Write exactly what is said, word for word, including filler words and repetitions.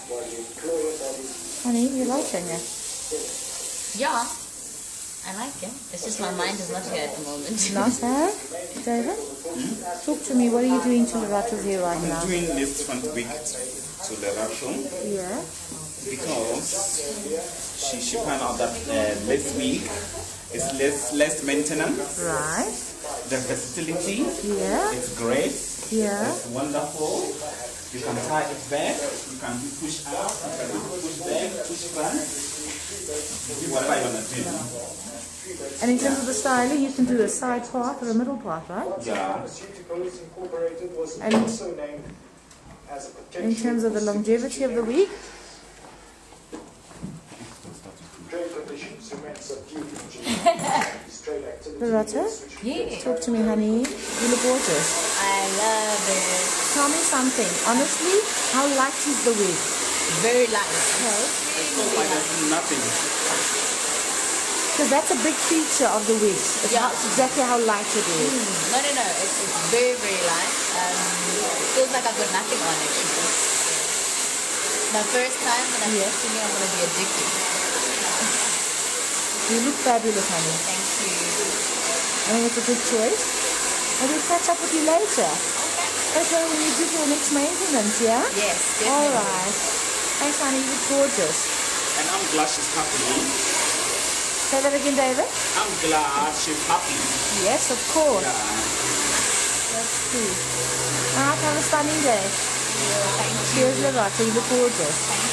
Honey, you liking it? Yeah, I like it. It's just my mind is not here at the moment. Nice hair, David? Hmm? Talk to me. What are you doing to Lorato's hair right I'm now? doing this front wig to Lorato Yeah. because she she found out that uh, this wig is less less maintenance. Right. The versatility, Yeah. it's great. Yeah. It's wonderful. You can tie it back. You can do push out. You can do push back, push front. Do whatever you wanna do. And in terms of the styling, you can do a side part or a middle part, right? Yeah. And in terms of the longevity of the wig, Lorato, Yeah. talk to me, honey. You look gorgeous. I love it. Tell me something. Honestly, how light is the wig? Very light. Okay. It's so like there's nothing. Because that's a big feature of the wigs. It's, Yeah. how, it's exactly how light it is. Mm, no, no, no. It's, it's very, very light. Um, feels like I've got nothing on actually. The first time when I'm Yeah. yeah. I'm going to be addicted. You look fabulous, honey. Thank you. I think it's a good choice. And we'll catch up with you later. Okay. Okay, when you do your next maintenance, yeah? Yes, definitely. All right. Thanks, honey. You look gorgeous. And I'm glad she's happy. Say that again, David. I'm glad she's happy. Yes, of course. Yeah. Let's see. All right, have a stunning day. Thank you. Cheers, Lorato. You look gorgeous. Thank